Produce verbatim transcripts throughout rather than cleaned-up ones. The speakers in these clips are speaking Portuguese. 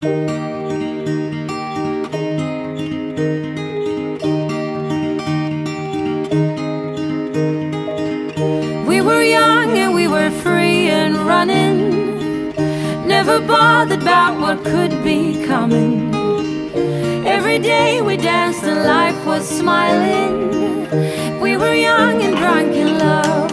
We were young and we were free and running, never bothered about what could be coming. Every day we danced and life was smiling. We were young and drunk in love.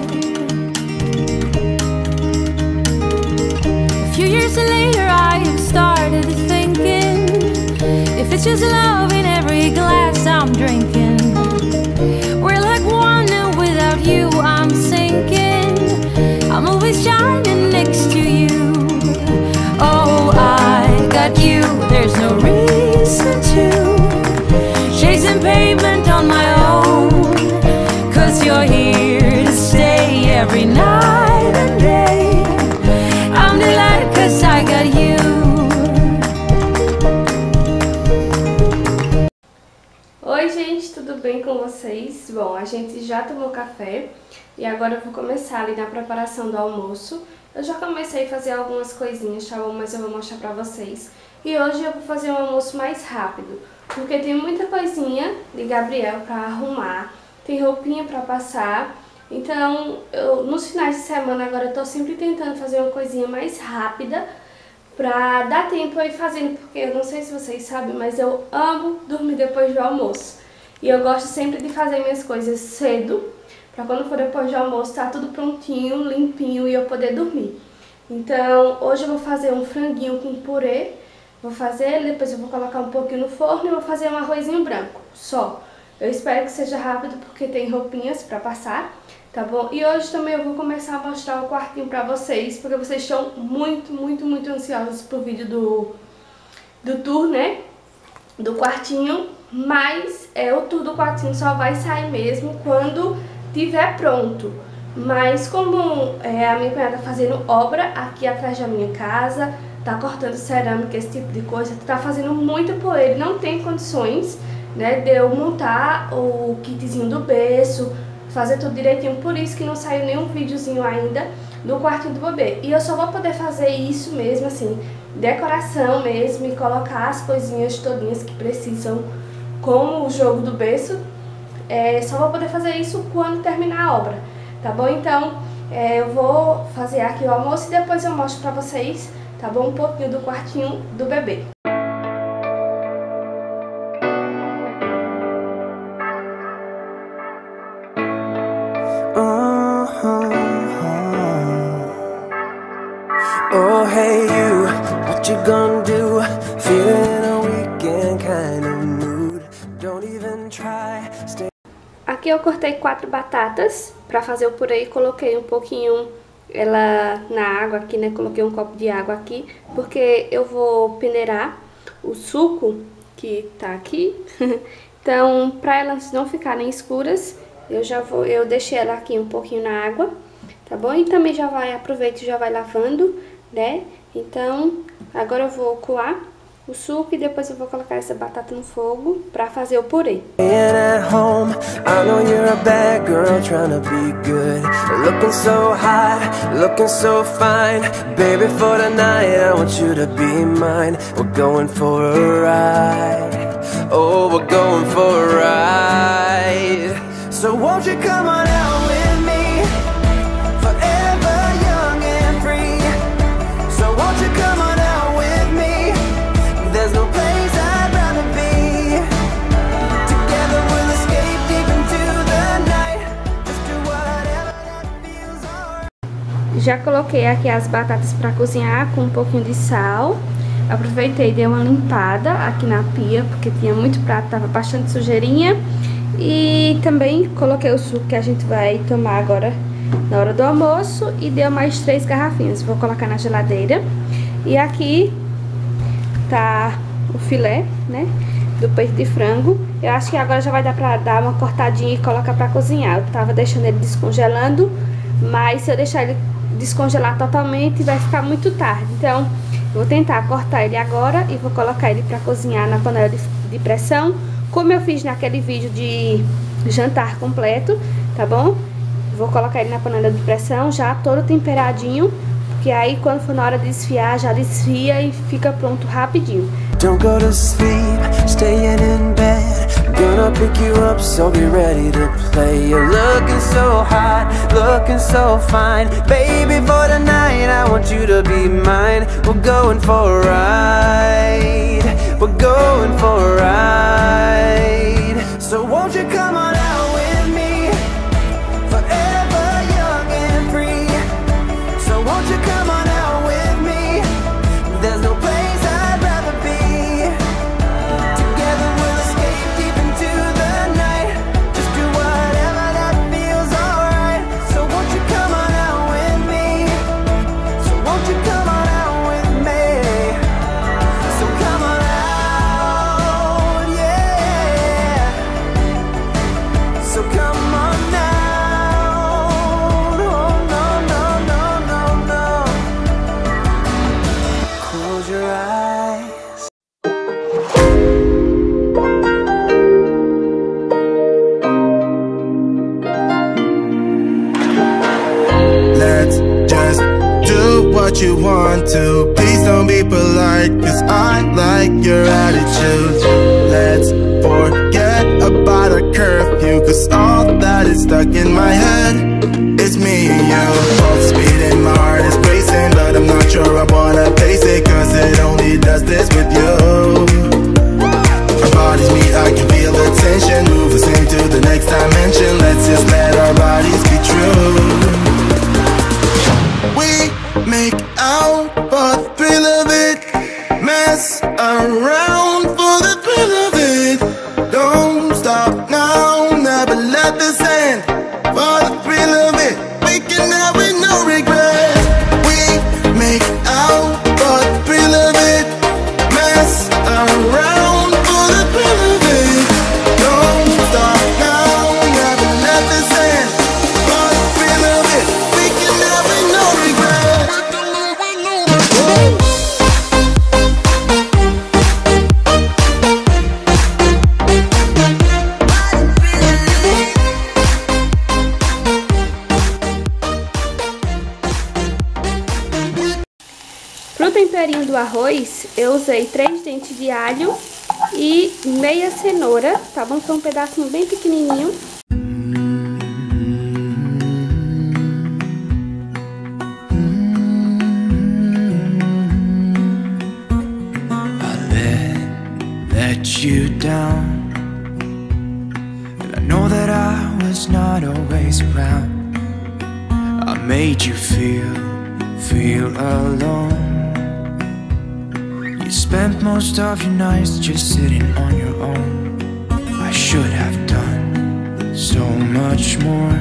A few years later I have started thinking, if it's just love in every glass I'm drinking, we're like one and without you I'm sinking. I'm always shining next to you. Oh, I got you, there's no reason to chasing pavement on my own, 'cause you're here to stay every night and day. I'm delighted 'cause I got you. Oi gente, tudo bem com vocês? Bom, a gente já tomou café e agora eu vou começar ali na preparação do almoço. Eu já comecei a fazer algumas coisinhas, tá bom? Mas eu vou mostrar pra vocês. E hoje eu vou fazer um almoço mais rápido, porque tem muita coisinha de Gabriel pra arrumar, tem roupinha pra passar. Então, eu, nos finais de semana agora eu tô sempre tentando fazer uma coisinha mais rápida pra dar tempo aí fazendo, porque eu não sei se vocês sabem, mas eu amo dormir depois do almoço. E eu gosto sempre de fazer minhas coisas cedo, pra quando for depois do almoço tá tudo prontinho, limpinho e eu poder dormir. Então, hoje eu vou fazer um franguinho com purê, vou fazer, depois eu vou colocar um pouquinho no forno e vou fazer um arrozinho branco, só. Eu espero que seja rápido porque tem roupinhas pra passar, tá bom? E hoje também eu vou começar a mostrar o quartinho pra vocês, porque vocês estão muito, muito, muito ansiosos pro vídeo do, do tour, né? Do quartinho, mas é, o tour do quartinho só vai sair mesmo quando tiver pronto. Mas como é, a minha cunhada tá fazendo obra aqui atrás da minha casa, tá cortando cerâmica, esse tipo de coisa, tá fazendo muita poeira, não tem condições, né, de eu montar o kitzinho do berço, fazer tudo direitinho, por isso que não saiu nenhum videozinho ainda do quartinho do bebê. E eu só vou poder fazer isso mesmo, assim, decoração mesmo, e colocar as coisinhas todinhas que precisam, como o jogo do berço, é, só vou poder fazer isso quando terminar a obra, tá bom? Então, é, eu vou fazer aqui o almoço e depois eu mostro pra vocês, tá bom? Um pouquinho do quartinho do bebê. Oh hey you, what you gonna do? Feeling a weekend kind of mood. Don't even try. Stay. Aqui eu cortei quatro batatas pra fazer o purê e coloquei um pouquinho ela na água aqui, né? Coloquei um copo de água aqui, porque eu vou peneirar o suco que tá aqui. Então, pra elas não ficarem escuras, eu já vou, eu deixei ela aqui um pouquinho na água, tá bom? E também já vai, aproveita e já vai lavando, né? Então, agora eu vou coar o suco e depois eu vou colocar essa batata no fogo pra fazer o purê. At home, I know you're a bad girl trying to be good. Looking so hot, looking so fine. Baby, for tonight, I want you to be mine. We're going for a ride. Oh, we're going for a ride. So won't you come on out with me? Forever young and free. So won't you come on out with me? There's no place I'd rather be. Together we'll escape deep into the night. Just do whatever that feels alright. Já coloquei aqui as batatas pra cozinhar com um pouquinho de sal. Aproveitei e dei uma limpada aqui na pia, porque tinha muito prato, tava bastante sujeirinha. E também coloquei o suco que a gente vai tomar agora na hora do almoço. E deu mais três garrafinhas. Vou colocar na geladeira. E aqui tá o filé, né, do peito de frango. Eu acho que agora já vai dar pra dar uma cortadinha e colocar pra cozinhar. Eu tava deixando ele descongelando, mas se eu deixar ele descongelar totalmente vai ficar muito tarde. Então, eu vou tentar cortar ele agora e vou colocar ele pra cozinhar na panela de, de pressão, como eu fiz naquele vídeo de jantar completo, tá bom? Vou colocar ele na panela de pressão já todo temperadinho, porque aí quando for na hora de desfiar, já desfia e fica pronto rapidinho. Don't go to sleep, staying in bed. Gonna pick you up, so be ready to play. You're looking so hot, looking so fine. Baby, for tonight, I want you to be mine. We're going for a ride. We're going for a ride. So won't you come on out with me? Forever young and free. So won't you come on out with me? There's no place I'd rather be. Together we'll escape deep into the night. Just do whatever that feels alright. So won't you come on out with me? So won't you come on out with me? So come on out, yeah. So come on out. Oh no, no, no, no, no. Close your eyes. Let's just do what you want to. Please don't be polite, cause I like your attitude. Let's forget about a curfew, cause all that is stuck in my head is me and you. Both speeding, my heart is racing, but I'm not sure I wanna face it, cause it only does this with you. Our bodies meet, I can feel the tension, move us into the next dimension. Let's just let our bodies be true. We make out for the thrill of it, mess around for the thrill of it. Don't stop now, never let this end. For the thrill of it, we can have with no regret. We make out for the thrill of it, mess around for the thrill of it. Don't stop now, never let this end. For the thrill of it, we can have with no regret. Pro temperinho do arroz, eu usei três dentes de alho e meia cenoura, tá bom? Foi um pedacinho bem pequenininho. Let you down, and I know that I was not always around. I made you feel, feel alone. You spent most of your nights just sitting on your own. I should have done so much more,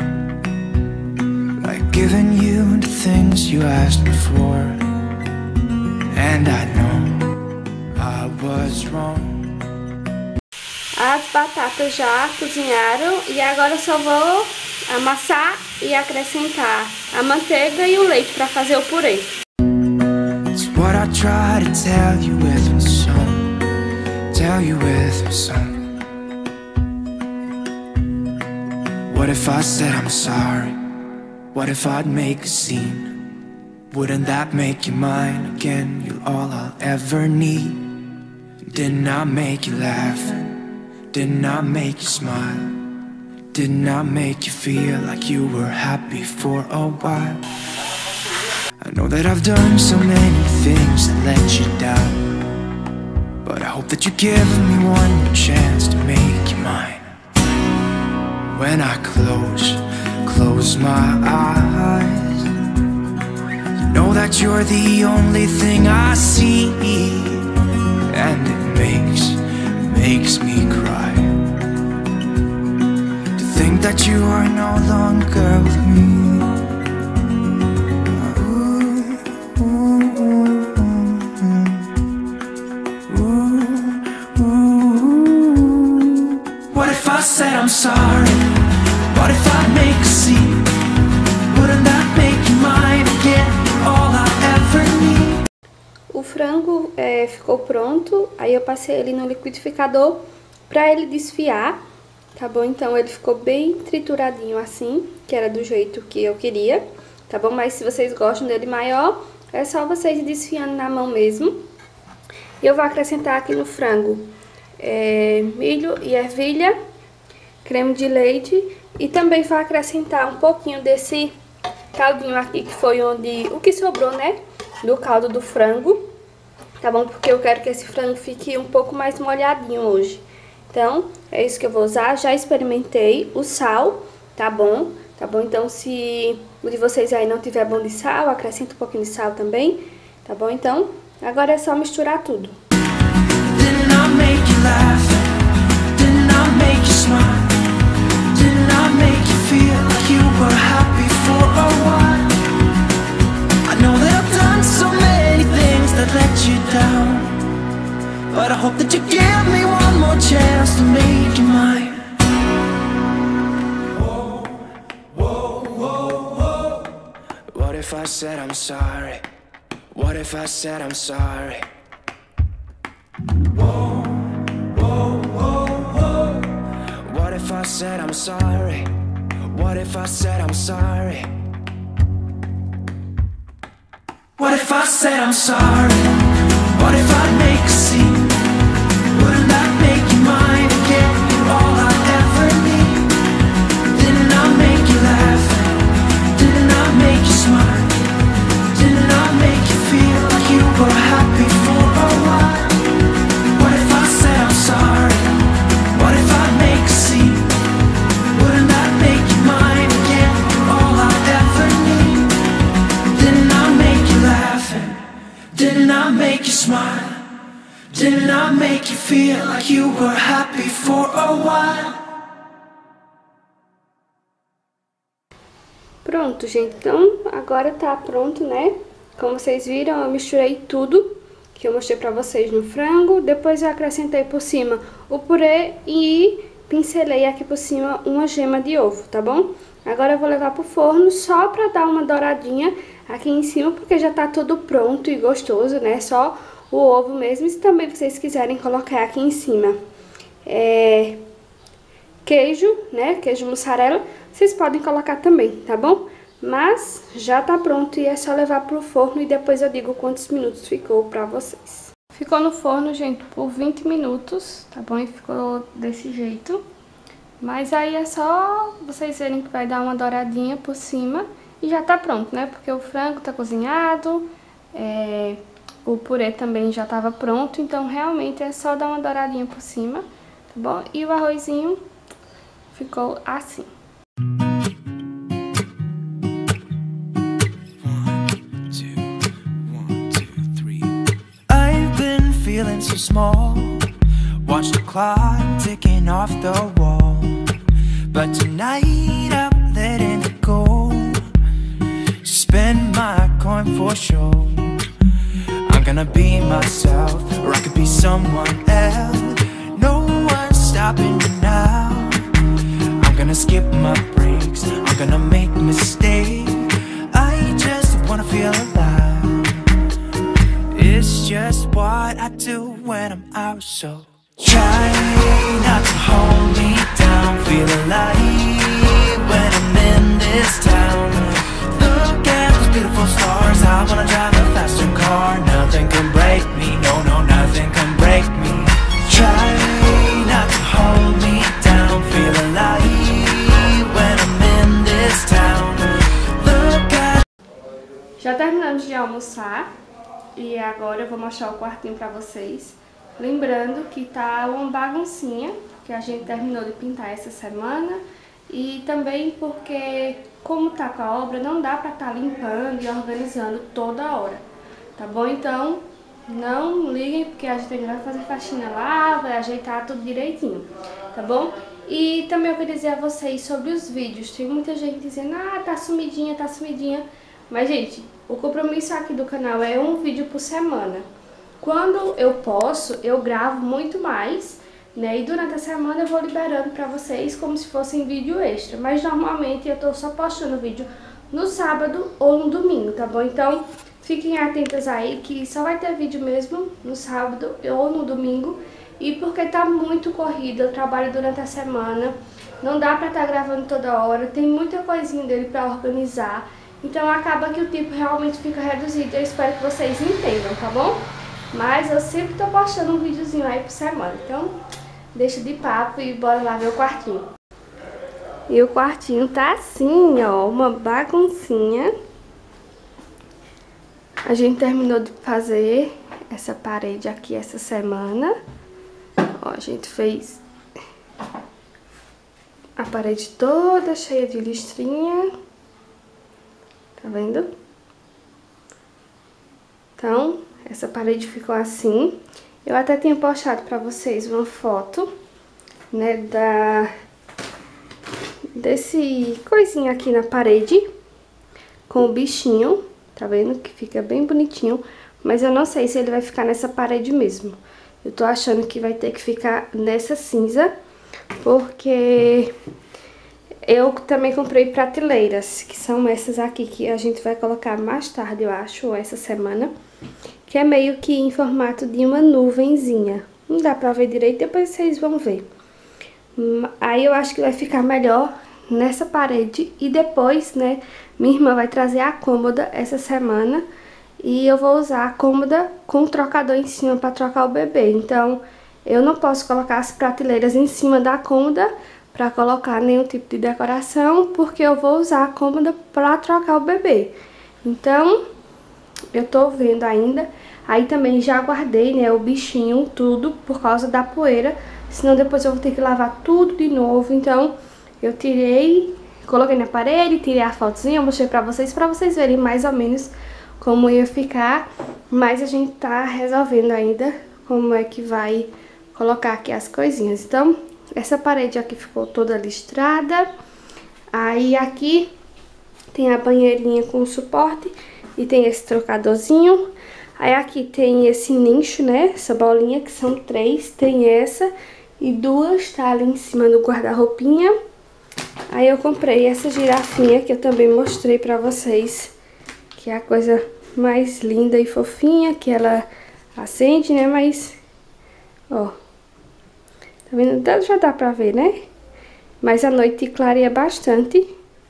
like giving you the things you asked me for. And I know I was wrong. As batatas já cozinharam e agora eu só vou amassar e acrescentar a manteiga e o leite para fazer o purê. It's what I try to tell you with my song, tell you with my song. What if I said I'm sorry? What if I'd make a scene? Wouldn't that make you mine again? You're all I'll ever need. Didn't I make you laugh? Didn't I make you smile? Didn't I make you feel like you were happy for a while? I know that I've done so many things that let you down, but I hope that you give me one more chance to make you mine. When I close, close my eyes, you know that you're the only thing I see, and it makes, makes me cry to think that you are no longer with me. What if I said I'm sorry? What if I make a scene? Wouldn't that make you mine again? All I ever need. O frango é, ficou pronto, aí eu passei ele no liquidificador pra ele desfiar, tá bom? Então ele ficou bem trituradinho assim, que era do jeito que eu queria. tá bom? Mas se vocês gostam dele maior, é só vocês ir desfiando na mão mesmo. E eu vou acrescentar aqui no frango é, milho e ervilha, creme de leite e também vou acrescentar um pouquinho desse caldinho aqui, que foi onde o que sobrou, né, do caldo do frango, tá bom? Porque eu quero que esse frango fique um pouco mais molhadinho hoje. Então, é isso que eu vou usar. Já experimentei o sal, tá bom? Tá bom? Então, se o de vocês aí não tiver bom de sal, acrescenta um pouquinho de sal também, tá bom? Então, agora é só misturar tudo. Didn't I make you laugh? Didn't I make you smile? Didn't I make you feel like you were happy for a while? I know that I've done so many things that let you down, but I hope that you give me one more chance to make you mine. Whoa, whoa, whoa, whoa. What if I said I'm sorry? What if I said I'm sorry? Whoa, whoa, whoa, whoa. What if I said I'm sorry? What if I said I'm sorry? What if I said I'm sorry? What if I make a scene? Wouldn't that make you mine again? You're all I ever need. Didn't I make you laugh? Didn't I make you smile? Didn't I make you feel like you were happy for a while? What if I said I'm sorry? What if I make a scene? Wouldn't that make you mine again? You're all I ever need. Didn't I make you laugh? Didn't I make you smile? Didn't I make you feel like you were happy for a while? Pronto, gente. Então, agora tá pronto, né? Como vocês viram, eu misturei tudo que eu mostrei pra vocês no frango. Depois eu acrescentei por cima o purê e pincelei aqui por cima uma gema de ovo, tá bom? Agora eu vou levar pro forno só pra dar uma douradinha aqui em cima, porque já tá tudo pronto e gostoso, né? Só o ovo mesmo. E se também vocês quiserem colocar aqui em cima é, queijo, né? Queijo mussarela, vocês podem colocar também, tá bom? Mas já tá pronto e é só levar pro forno e depois eu digo quantos minutos ficou pra vocês. Ficou no forno, gente, por vinte minutos, tá bom? E ficou desse jeito. Mas aí é só vocês verem que vai dar uma douradinha por cima e já tá pronto, né? Porque o frango tá cozinhado, é, o purê também já tava pronto, então realmente é só dar uma douradinha por cima, tá bom? E o arrozinho ficou assim. Feeling so small, watch the clock ticking off the wall, but tonight I'm letting it go. Spend my coin for sure. I'm gonna be myself, or I could be someone else. No one's stopping me now. I'm gonna skip my breaks, I'm gonna make mistakes. I just wanna feel alive. It's just what I do when I'm out, so try not to hold me down. Feel alive when I'm in this town. Look at those beautiful stars. I wanna drive a faster car. Nothing can break me, no, no, nothing can break me. Try not to hold me down. Feel alive when I'm in this town. Look at... Já terminamos de almoçar. E agora eu vou mostrar o quartinho pra vocês. Lembrando que tá uma baguncinha, que a gente terminou de pintar essa semana. E também porque, como tá com a obra, não dá pra tá limpando e organizando toda hora. Tá bom? Então, não liguem, porque a gente ainda vai fazer faxina lá, vai ajeitar tudo direitinho. Tá bom? E também eu queria dizer a vocês sobre os vídeos. Tem muita gente dizendo, ah, tá sumidinha, tá sumidinha. Mas, gente, o compromisso aqui do canal é um vídeo por semana. Quando eu posso, eu gravo muito mais, né? E durante a semana eu vou liberando pra vocês como se fosse vídeo extra. Mas normalmente eu tô só postando vídeo no sábado ou no domingo, tá bom? Então, fiquem atentas aí que só vai ter vídeo mesmo no sábado ou no domingo. E porque tá muito corrido, eu trabalho durante a semana, não dá pra estar gravando toda hora, tem muita coisinha dele pra organizar. Então acaba que o tempo realmente fica reduzido. Eu espero que vocês entendam, tá bom? Mas eu sempre tô postando um videozinho aí por semana. Então deixa de papo e bora lá ver o quartinho. E o quartinho tá assim, ó, uma baguncinha. A gente terminou de fazer essa parede aqui essa semana. Ó, a gente fez a parede toda cheia de listrinha. Tá vendo? Então, essa parede ficou assim. Eu até tinha postado pra vocês uma foto, né, da... desse coisinha aqui na parede, com o bichinho, tá vendo? Que fica bem bonitinho, mas eu não sei se ele vai ficar nessa parede mesmo. Eu tô achando que vai ter que ficar nessa cinza, porque eu também comprei prateleiras, que são essas aqui, que a gente vai colocar mais tarde, eu acho, ou essa semana, que é meio que em formato de uma nuvenzinha. Não dá pra ver direito, depois vocês vão ver. Aí eu acho que vai ficar melhor nessa parede e depois, né, minha irmã vai trazer a cômoda essa semana e eu vou usar a cômoda com o trocador em cima para trocar o bebê. Então, eu não posso colocar as prateleiras em cima da cômoda para colocar nenhum tipo de decoração, porque eu vou usar a cômoda para trocar o bebê. Então, eu tô vendo ainda. Aí também já guardei, né, o bichinho, tudo, por causa da poeira. Senão depois eu vou ter que lavar tudo de novo. Então, eu tirei, coloquei na parede, tirei a fotozinha, eu mostrei pra vocês, pra vocês verem mais ou menos como ia ficar. Mas a gente tá resolvendo ainda como é que vai colocar aqui as coisinhas. Então, essa parede aqui ficou toda listrada. Aí aqui tem a banheirinha com suporte e tem esse trocadorzinho. Aí aqui tem esse nicho, né, essa bolinha, que são três, tem essa e duas tá ali em cima do guarda-roupinha. Aí eu comprei essa girafinha que eu também mostrei pra vocês, que é a coisa mais linda e fofinha, que ela acende, né, mas, ó, tá vendo? Já dá pra ver, né? Mas à noite clareia bastante,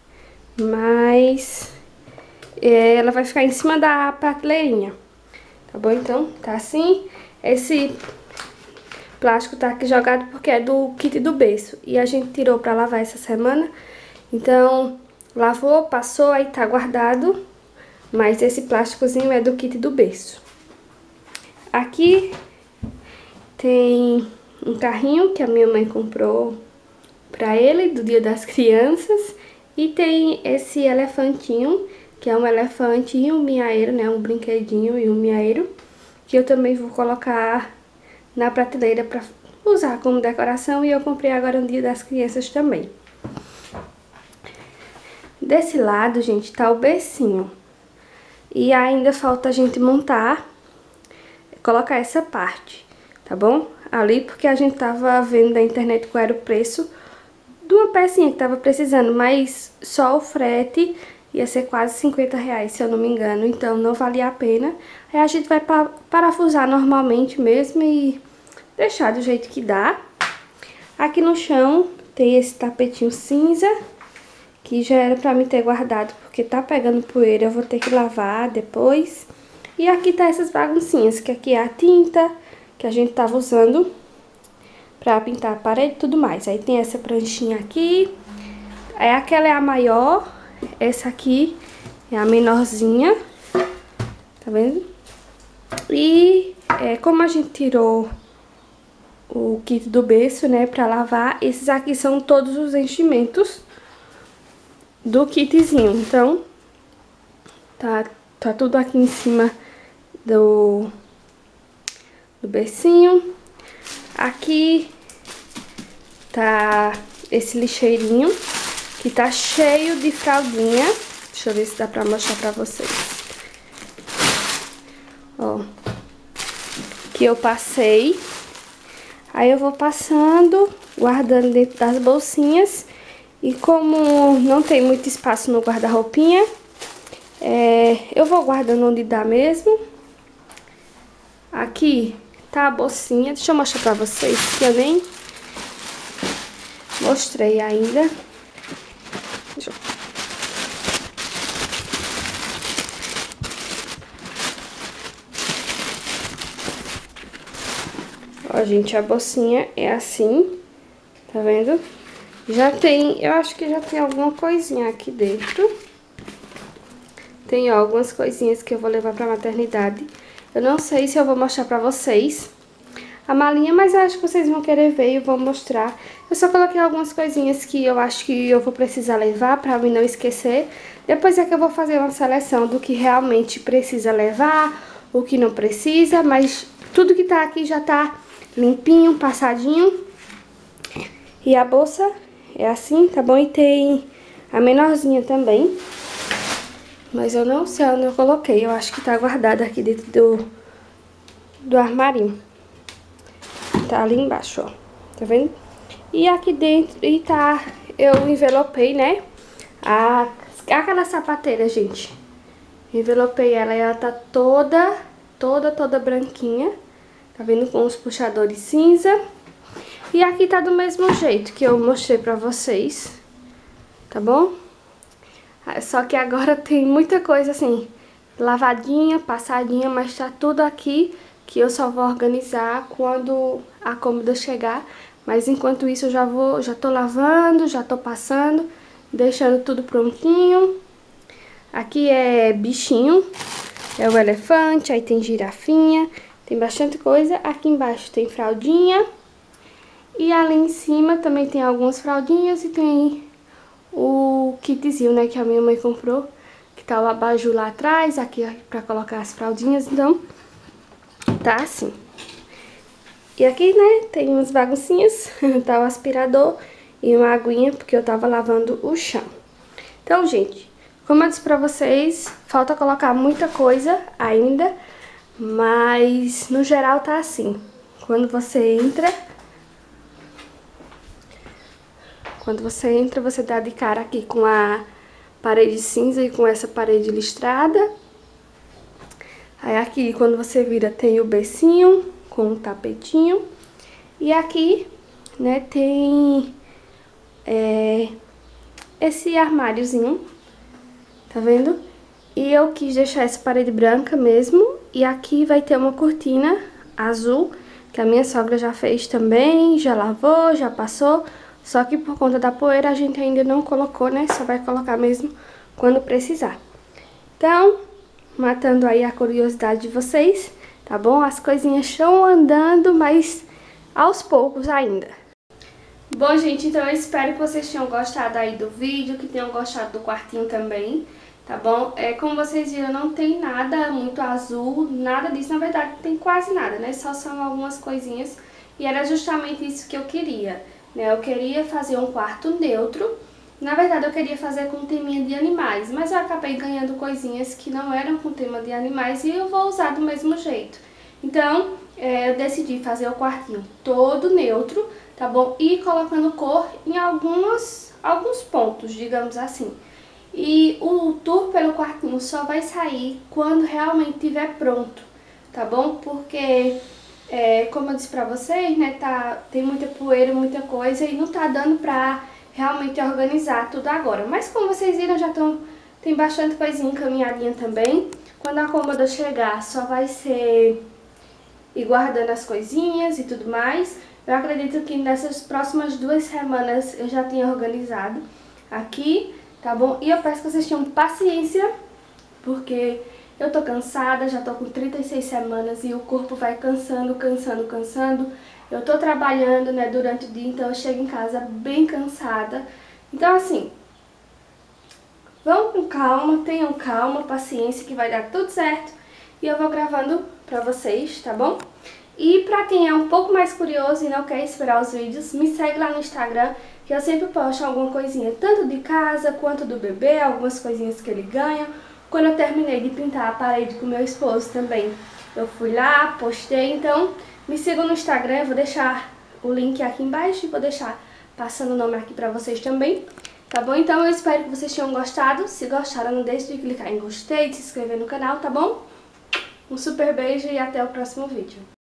mas é, ela vai ficar em cima da prateleirinha, tá bom? Então, tá assim. Esse plástico tá aqui jogado porque é do kit do berço e a gente tirou pra lavar essa semana. Então, lavou, passou, aí tá guardado. Mas esse plásticozinho é do kit do berço. Aqui tem um carrinho que a minha mãe comprou pra ele, do Dia das Crianças. E tem esse elefantinho, que é um elefante e um miaeiro, né? Um brinquedinho e um miaeiro, que eu também vou colocar na prateleira pra usar como decoração. E eu comprei agora no Dia das Crianças também. Desse lado, gente, tá o bercinho. E ainda falta a gente montar, colocar essa parte, tá bom? Ali, porque a gente tava vendo na internet qual era o preço de uma pecinha que tava precisando, mas só o frete ia ser quase cinquenta reais, se eu não me engano, então não valia a pena. Aí a gente vai pa parafusar normalmente mesmo e deixar do jeito que dá. Aqui no chão tem esse tapetinho cinza, que já era pra mim ter guardado, porque tá pegando poeira, eu vou ter que lavar depois. E aqui tá essas baguncinhas, que aqui é a tinta que a gente tava usando pra pintar a parede e tudo mais. Aí tem essa pranchinha aqui, aí aquela é a maior, essa aqui é a menorzinha, tá vendo? E é, como a gente tirou o kit do berço, né, pra lavar, esses aqui são todos os enchimentos do kitzinho. Então, tá, tá tudo aqui em cima do, do bercinho. Aqui tá esse lixeirinho, que tá cheio de fraldinha. Deixa eu ver se dá pra mostrar pra vocês. Ó, que eu passei. Aí eu vou passando, guardando dentro das bolsinhas. E como não tem muito espaço no guarda-roupinha, é, eu vou guardando onde dá mesmo. Aqui tá a bolsinha. Deixa eu mostrar pra vocês, que eu nem mostrei ainda. Deixa eu... Ó, gente, a bolsinha é assim, tá vendo? Já tem, eu acho que já tem alguma coisinha aqui dentro. Tem, ó, algumas coisinhas que eu vou levar pra maternidade. Eu não sei se eu vou mostrar pra vocês a malinha, mas eu acho que vocês vão querer ver e eu vou mostrar. Eu só coloquei algumas coisinhas que eu acho que eu vou precisar levar pra mim não esquecer. Depois é que eu vou fazer uma seleção do que realmente precisa levar, o que não precisa, mas tudo que tá aqui já tá limpinho, passadinho. E a bolsa é assim, tá bom? E tem a menorzinha também. Mas eu não sei onde eu coloquei. Eu acho que tá guardada aqui dentro do, do armarinho. Tá ali embaixo, ó. Tá vendo? E aqui dentro, e tá, eu envelopei, né? A, aquela sapateira, gente. Envelopei ela e ela tá toda, toda, toda branquinha. Tá vendo? Com os puxadores cinza. E aqui tá do mesmo jeito que eu mostrei pra vocês. Tá bom? Só que agora tem muita coisa assim, lavadinha, passadinha, mas tá tudo aqui que eu só vou organizar quando a cômoda chegar. Mas enquanto isso eu já vou, já tô lavando, já tô passando, deixando tudo prontinho. Aqui é bichinho, é o elefante, aí tem girafinha, tem bastante coisa. Aqui embaixo tem fraldinha. E ali em cima também tem algumas fraldinhas e tem o kitzinho, né, que a minha mãe comprou, que tá o abajur lá atrás, aqui pra colocar as fraldinhas, então tá assim. E aqui, né, tem umas baguncinhas, tá o aspirador e uma aguinha, porque eu tava lavando o chão. Então, gente, como eu disse pra vocês, falta colocar muita coisa ainda, mas no geral tá assim. Quando você entra... Quando você entra, você dá de cara aqui com a parede cinza e com essa parede listrada. Aí aqui, quando você vira, tem o bercinho com o tapetinho. E aqui, né, tem é, esse armáriozinho, tá vendo? E eu quis deixar essa parede branca mesmo. E aqui vai ter uma cortina azul, que a minha sogra já fez também, já lavou, já passou. Só que por conta da poeira a gente ainda não colocou, né? Só vai colocar mesmo quando precisar. Então, matando aí a curiosidade de vocês, tá bom? As coisinhas estão andando, mas aos poucos ainda. Bom, gente, então eu espero que vocês tenham gostado aí do vídeo, que tenham gostado do quartinho também, tá bom? É, como vocês viram, não tem nada muito azul, nada disso. Na verdade, não tem quase nada, né? Só são algumas coisinhas. E era justamente isso que eu queria. Eu queria fazer um quarto neutro. Na verdade eu queria fazer com teminha de animais, mas eu acabei ganhando coisinhas que não eram com tema de animais e eu vou usar do mesmo jeito. Então é, eu decidi fazer o quartinho todo neutro, tá bom? E colocando cor em algumas, alguns pontos, digamos assim. E o tour pelo quartinho só vai sair quando realmente estiver pronto, tá bom? Porque... É, como eu disse pra vocês, né, tá, tem muita poeira, muita coisa e não tá dando pra realmente organizar tudo agora. Mas como vocês viram, já tão, tem bastante coisinha encaminhadinha também. Quando a cômoda chegar, só vai ser ir guardando as coisinhas e tudo mais. Eu acredito que nessas próximas duas semanas eu já tinha organizado aqui, tá bom? E eu peço que vocês tenham paciência, porque... eu tô cansada, já tô com trinta e seis semanas e o corpo vai cansando, cansando, cansando. Eu tô trabalhando, né, durante o dia, então eu chego em casa bem cansada. Então, assim, vão com calma, tenham calma, paciência que vai dar tudo certo. E eu vou gravando pra vocês, tá bom? E pra quem é um pouco mais curioso e não quer esperar os vídeos, me segue lá no Instagram, que eu sempre posto alguma coisinha, tanto de casa quanto do bebê, algumas coisinhas que ele ganha. Quando eu terminei de pintar a parede com meu esposo também, eu fui lá, postei. Então, me sigam no Instagram, eu vou deixar o link aqui embaixo e vou deixar passando o nome aqui pra vocês também, tá bom? Então, eu espero que vocês tenham gostado. Se gostaram, não deixe de clicar em gostei, de se inscrever no canal, tá bom? Um super beijo e até o próximo vídeo.